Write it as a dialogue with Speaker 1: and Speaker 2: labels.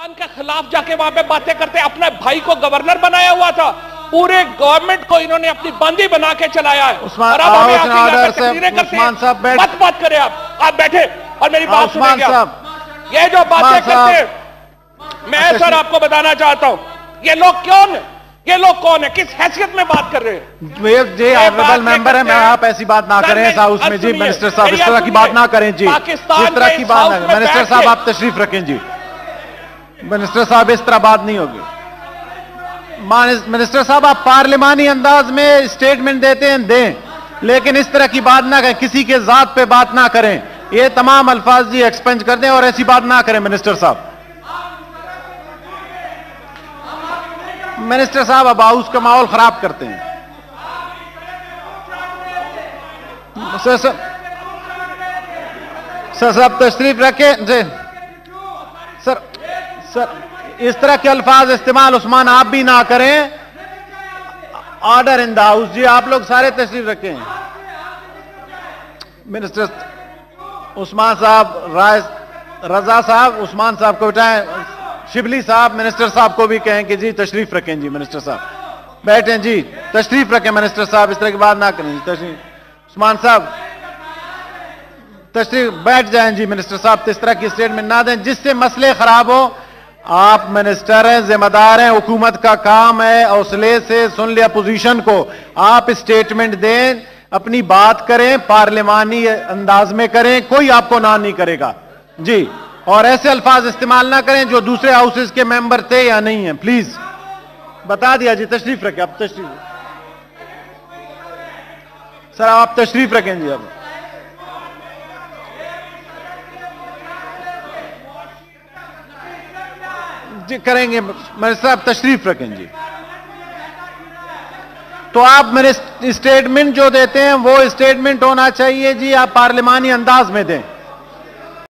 Speaker 1: के खिलाफ जाके वहां पे बातें करते, अपने भाई को गवर्नर बनाया हुआ था, पूरे गवर्नमेंट को इन्होंने अपनी बंदी बना के चलाया है। और अब हमें आके तकरीरें करते हैं। मत बात करें, आप बैठे और मेरी बात सुनिए। ये जो बातें करते हैं, मैं सर आपको बताना चाहता हूं, ये लोग कौन है, किस हैसियत में बात कर रहे हैं?
Speaker 2: जी ऑनरेबल मेंबर है, मैं आप ऐसी बात ना करें इस हाउस में जी। मिनिस्टर साहब इस तरह की बात ना करें जी, इस तरह की बात ना करें। मिनिस्टर साहब आप तशरीफ रखें जी। मिनिस्टर साहब इस तरह बात नहीं होगी। मिनिस्टर साहब आप पार्लिमानी अंदाज में स्टेटमेंट देते हैं दें, लेकिन इस तरह की बात ना करें, किसी के जात पे बात ना करें। ये तमाम अल्फाज जी एक्सपेंज कर दें और ऐसी बात ना करें। मिनिस्टर साहब अब हाउस का माहौल खराब करते हैं। सर साहब तशरीफ रखें जी। सर इस तरह के अल्फाज इस्तेमाल उस्मान आप भी ना करें। ऑर्डर इन द हाउस जी, आप लोग सारे तशरीफ रखें। मिनिस्टर उस्मान साहब, रजा साहब, उस्मान साहब को बिठाएं। शिबली साहब, मिनिस्टर साहब को भी कहें कि जी तशरीफ रखें जी। मिनिस्टर साहब बैठें जी, तशरीफ रखें। मिनिस्टर साहब इस तरह की बात ना करें जी। तशरीफ उस्मान साहब तशरीफ बैठ जाएं जी। मिनिस्टर साहब इस तरह की स्टेटमेंट ना दें जिससे मसले खराब हो। आप मिनिस्टर हैं, जिम्मेदार हैं, हुकूमत का काम है हौसले से सुन लिया पोजीशन को। आप स्टेटमेंट दें, अपनी बात करें, पार्लिमानी अंदाज में करें, कोई आपको ना नहीं करेगा जी। और ऐसे अल्फाज इस्तेमाल ना करें जो दूसरे हाउसेस के मेंबर थे या नहीं है। प्लीज बता दिया जी। तशरीफ रखें, आप तशरीफ सर आप तशरीफ रखें जी। अब जी करेंगे मिनिस्टर साहब, तशरीफ रखें जी। तो आप मेरे स्टेटमेंट जो देते हैं वो स्टेटमेंट होना चाहिए जी, आप पार्लिमानी अंदाज में दें।